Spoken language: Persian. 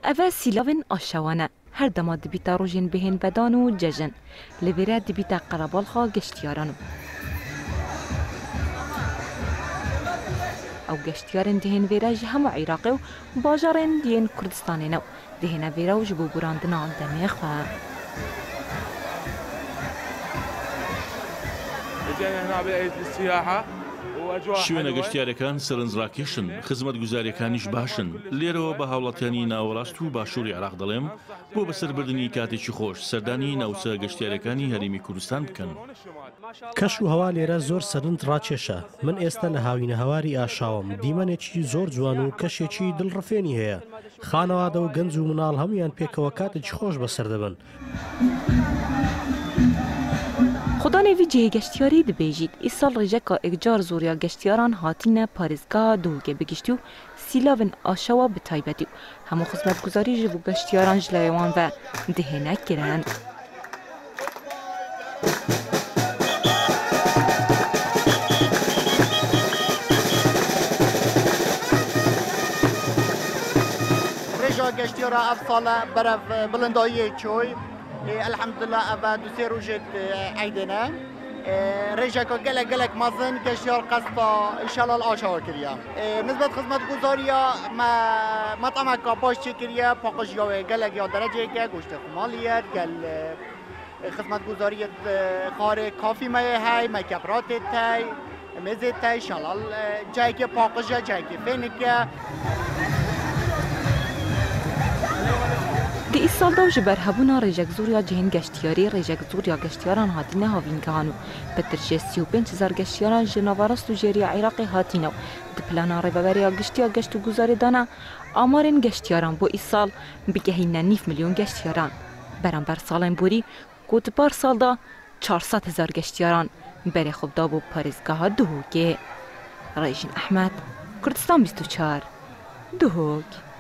اوه سیلاوین آشوانه هر دما دبیتا روژین بهین بدان و ججن لبیره دبیتا قربال خواه گشتیارانو او گشتیارن دهین ویره جهام عراقی و باجارن دهین کردستانی نو دهین ویره و جبو براندنا دمی خواه شوێنە گەشتیارەکان سەرنجڕاکێشن خزمەت گوزاریەکانیش باشن لێرەوە بە هاوڵاتیانی ناوەڕاست و باشووری عێراق دەڵێم بۆ بەسەربردننی کاتێکی خۆش سەردانی ناوچە گەشتیارەکانی هەرێمی کوردستان بکەن کەش و هەوا لێرە زۆر سەرنج ڕاکێشە من ئێستا لە هاوینە هەواری ئاشاوم دیمەنێکی زۆر جوان و کەشێکی دڵڕفێنی هەیە خانەوادە و گەنج و مناڵ هەمویان پێکەوە کاتێکی خۆش بەسەر دەبن خدا نوی جه گشتیاری دبیجید ایسال رجکا اگجار زوریا گشتیاران هاتین پارێزگا دووگێ بگشتی و سیلاوین آشوا بتایبەتی و هەموو خزمەتگوزاری جبو گشتیاران جلایوان و دهێنە کرن رجا گشتیارا اف ساله برف بلندایی چوی الحمدلله أبا دوسي روجت عيدنا رجعك جلك مازن كشيال قصة إن شاء الله العشاء كريا نسبة خدمة جزارية ما طعم كاباش كريا باقش جوا جلك يا درجة كوشت خماليات جل خدمة جزارية خارج كافي ما هاي ما كبرات تاي مزة تاي إن شاء الله جاي كباقش جاي كفينك دی ایسال دو جبر هبونا ریجک زوریا جهین گشتیاری ریجک زوریا گشتیاران هاتینه هاوینگانو بترجه 35,000 گشتیاران جناوارست و جیری عراقی هاتینو دی پلانا ریببریا گشتیا گشت و گزاری دانا آمارین گشتیاران بو ایسال بگهین 9 میلیون گشتیاران برانبر سالین بوری گوتبار سال دا 400,000 گشتیاران بری خوب دا بو پارێزگاها دوهوگێ ڕێژین ئەحمەد کوردستان 24 دوهوگ